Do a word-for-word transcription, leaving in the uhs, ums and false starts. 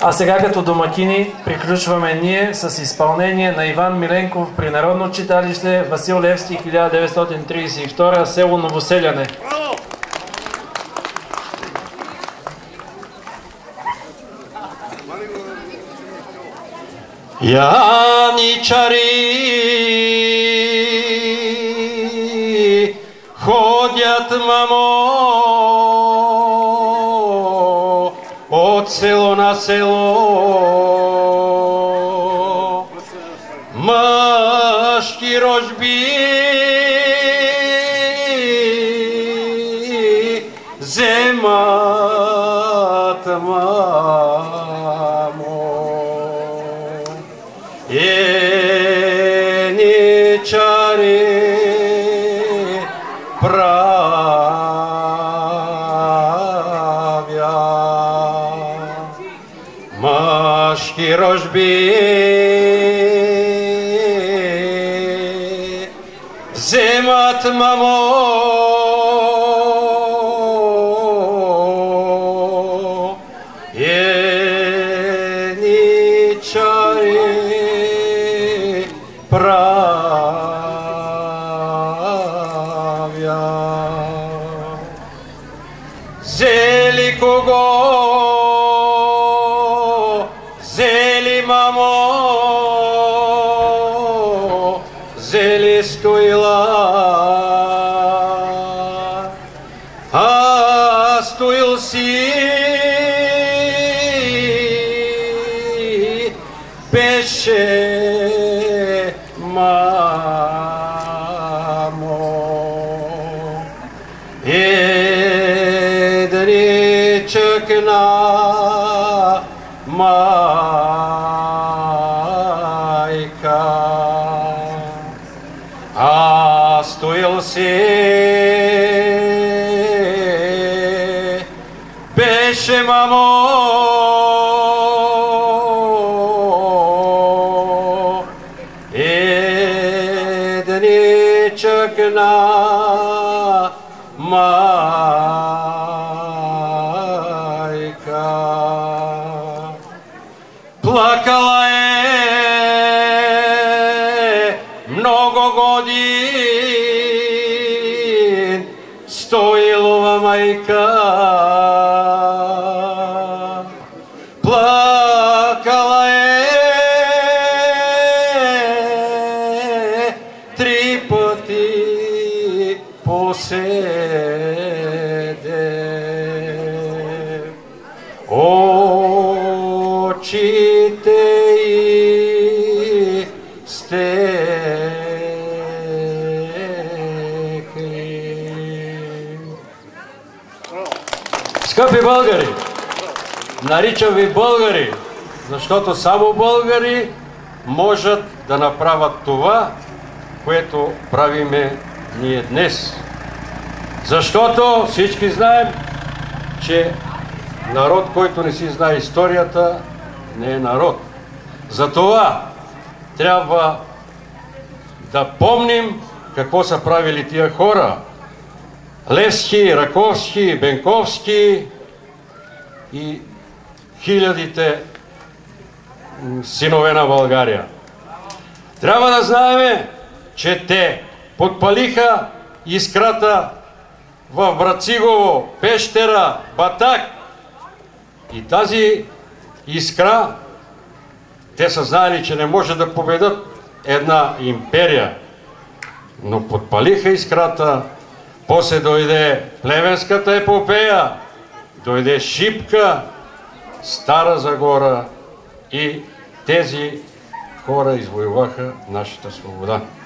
А сега като домакини приключваме ние с изпълнение на Иван Миленков при Народно читалище Васил Левски хиляда деветстотин тридесет и втора, село Новоселяне. Яничари ходят, мамо, от село на село, мъжки рожби вземат, мамо, яничари мъжки рожби вземат, мамо, яничари правя. Зели кого? Зели, мамо, зели стоила, а стоил си беше, мамо, едричък на майка, а стоил си беше, мамо, едничък на майка. Плакала е много годин Стоилова майка. Плакала е три пъти поседе. Очите й стекли. Скъпи българи, наричам ви българи, защото само българи можат да направят това, което правиме ние днес. Защото всички знаем, че народ, който не си знае историята, не е народ. Затова трябва да помним какво са правили тия хора. Левски, Раковски, Бенковски и хилядите синове на България. Трябва да знаем, че те подпалиха искрата в Брацигово, Пещера, Батак. И тази искра, те са знаели, че не може да победат една империя. Но подпалиха искрата, после дойде Плевенската епопея, дойде Шипка, Стара Загора и тези хора извоюваха нашата свобода.